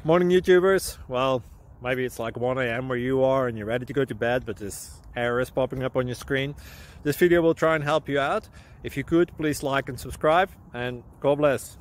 Morning YouTubers. Well, maybe it's like 1 a.m. where you are and you're ready to go to bed, but this error is popping up on your screen. This video will try and help you out. If you could, please like and subscribe, and God bless.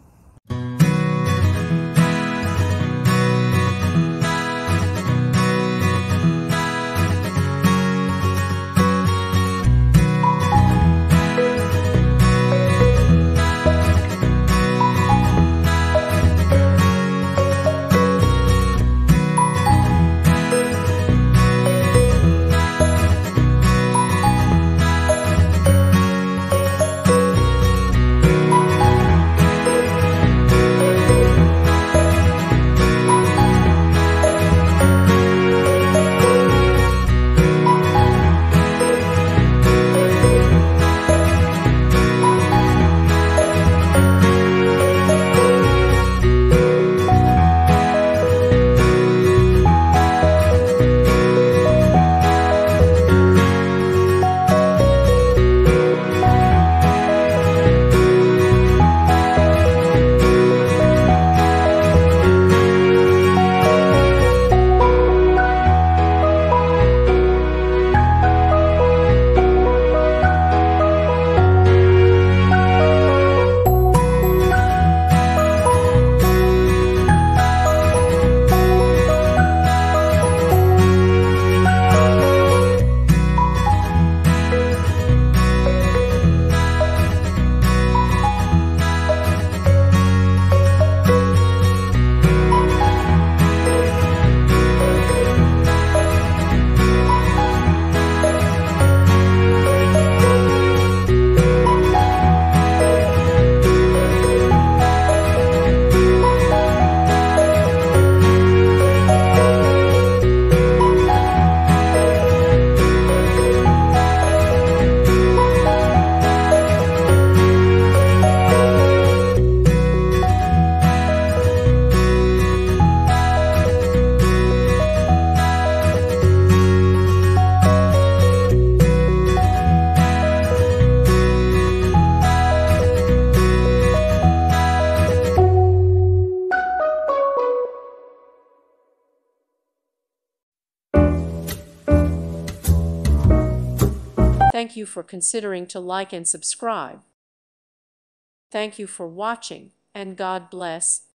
Thank you for considering to like and subscribe. Thank you for watching, and God bless.